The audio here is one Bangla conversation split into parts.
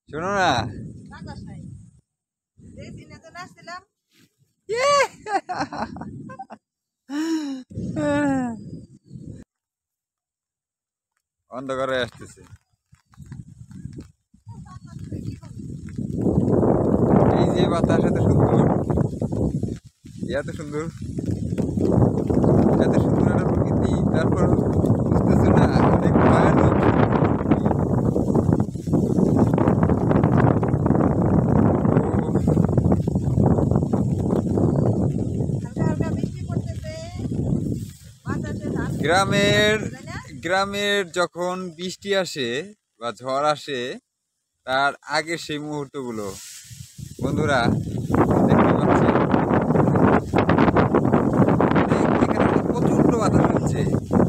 শোনো না, অন্ধকারে আসতেছে। এই যে বাতাস এত সুন্দর, এত সুন্দর, এত সুন্দর একটা প্রকৃতি, তারপর বুঝতেছে না অনেক ভয়ানক। গ্রামের গ্রামের যখন বৃষ্টি আসে বা ঝড় আসে তার আগে সেই মুহূর্তগুলো বন্ধুরা দেখতে পাচ্ছি। এখানে প্রচন্ড বাতাস হচ্ছে।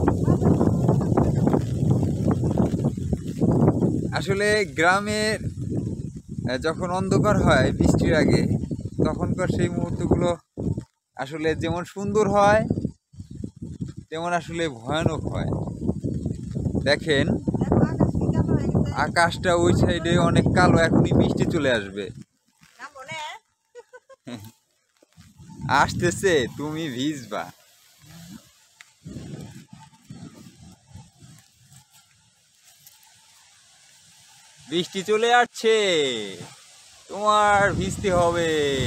আসলে গ্রামের যখন অন্ধকার হয় বৃষ্টির আগে তখনকার সেই মুহূর্তগুলো আসলে যেমন সুন্দর হয় তেমন আসলে ভয়ানক হয়। দেখেন আকাশটা ওই সাইডে অনেক কালো, এখনই বৃষ্টি চলে আসবে। আসতেছে, তুমি ভিজবা। বৃষ্টি চলে আসছে, তোমার ভিজতে হবে।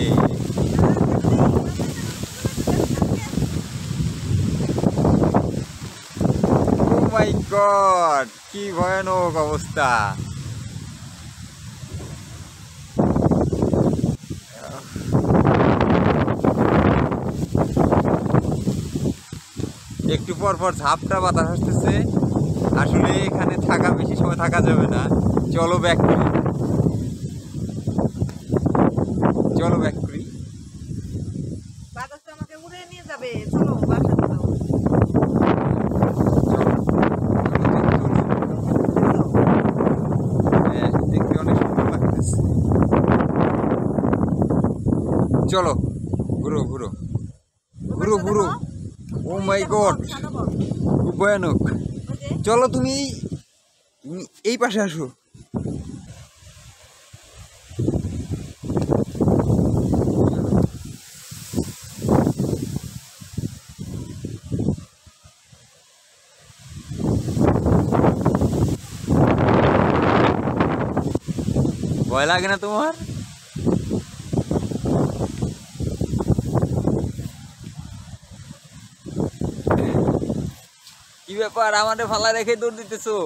ও মাই গড, কি ভয়ানক অবস্থা। একটু পর পর ঝাপটা বাতাস আসতেছে। আসলে এখানে থাকা বেশি সময় থাকা যাবে না। চলো ব্যাক করি, চলো ব্যাক করি। বাতাসটা আমাকে উড়ে নিয়ে যাবে, চলো বাসা চলো। দেখতে অনেক সুন্দর লাগতেছে। চলো ঘুরো ঘুরো ঘুরো ঘুরো। ও মাই গড, খুব ভয়ানক। চলো তুমি এই পাশে আসো। ভয় লাগে না তোমার? কি ব্যাপার, আমাদের ফালা রেখে দৌড় দিতেছো?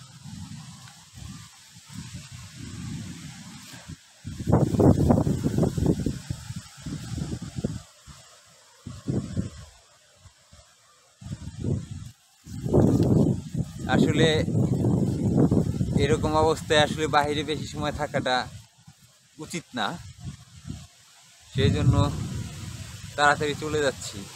আসলে এরকম অবস্থায় আসলে বাইরে বেশি সময় থাকাটা উচিত না, সেই জন্য তাড়াতাড়ি চলে যাচ্ছি।